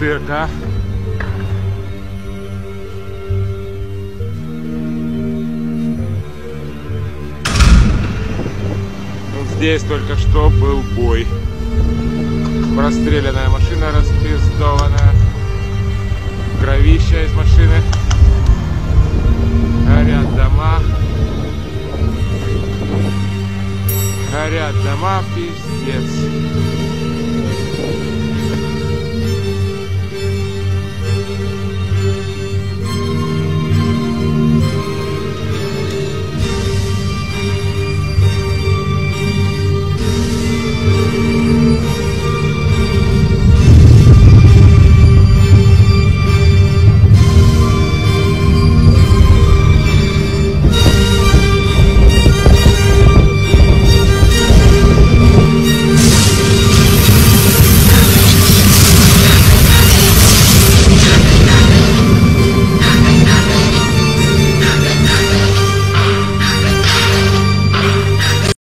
дырка. Здесь только что был бой. Простреленная машина, распиздованная. Кровища из машины. Горят дома. Горят дома, пиздец.